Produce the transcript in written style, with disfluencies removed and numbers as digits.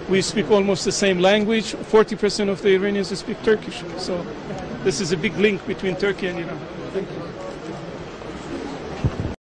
We speak almost the same language. 40% of the Iranians speak Turkish. So this is a big link between Turkey and Iran. Thank you.